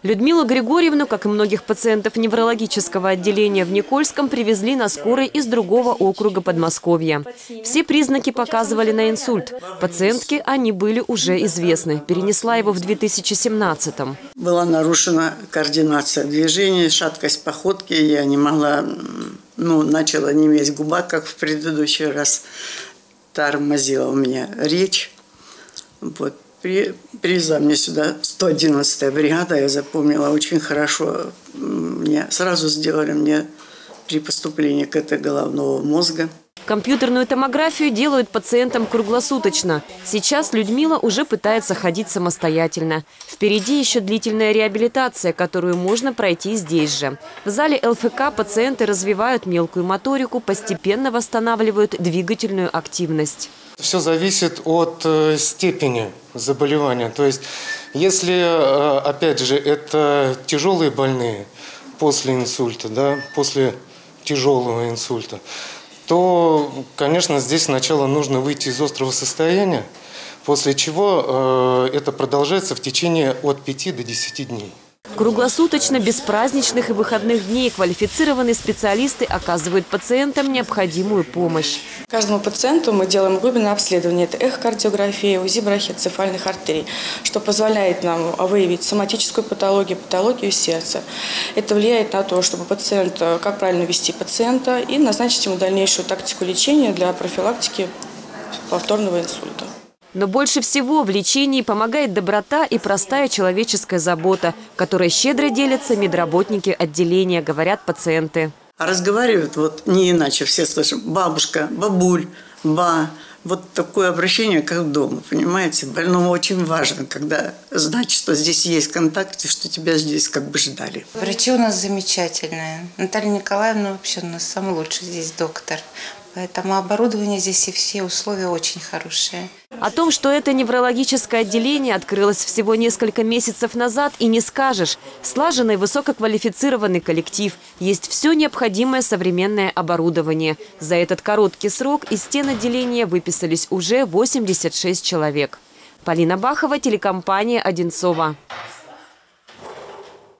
Людмилу Григорьевну, как и многих пациентов неврологического отделения в Никольском, привезли на скорой из другого округа Подмосковья. Все признаки показывали на инсульт. Пациентке они были уже известны. Перенесла его в 2017-м. Была нарушена координация движений, шаткость походки. Я не могла, начала неметь губа, как в предыдущий раз. Тормозила у меня речь. Привезла мне сюда 111-я бригада, я запомнила очень хорошо. Сразу сделали мне при поступлении КТ головного мозга. Компьютерную томографию делают пациентам круглосуточно. Сейчас Людмила уже пытается ходить самостоятельно. Впереди еще длительная реабилитация, которую можно пройти здесь же. В зале ЛФК пациенты развивают мелкую моторику, постепенно восстанавливают двигательную активность. Все зависит от степени заболевания. То есть, если, опять же, это тяжелые больные после инсульта, после тяжелого инсульта, то, конечно, здесь сначала нужно выйти из острого состояния, после чего это продолжается в течение от 5 до 10 дней. Круглосуточно, без праздничных и выходных дней квалифицированные специалисты оказывают пациентам необходимую помощь. Каждому пациенту мы делаем глубинное обследование. Это эхокардиография, УЗИ брахиоцефальных артерий, что позволяет нам выявить соматическую патологию, патологию сердца. Это влияет на то, чтобы пациент, как правильно вести пациента и назначить ему дальнейшую тактику лечения для профилактики повторного инсульта. Но больше всего в лечении помогает доброта и простая человеческая забота, которой щедро делятся медработники отделения, говорят пациенты. А разговаривают не иначе, все слышим: бабушка, бабуль, ба. Вот такое обращение, как дома, понимаете? Больному очень важно, когда знать, что здесь есть контакт, и что тебя здесь как бы ждали. Врачи у нас замечательные. Наталья Николаевна вообще у нас самый лучший здесь доктор. Поэтому оборудование здесь и все условия очень хорошие. О том, что это неврологическое отделение открылось всего несколько месяцев назад, и не скажешь. Слаженный высококвалифицированный коллектив. Есть все необходимое современное оборудование. За этот короткий срок из стен отделения выписались уже 86 человек. Полина Бахова, телекомпания «Одинцова».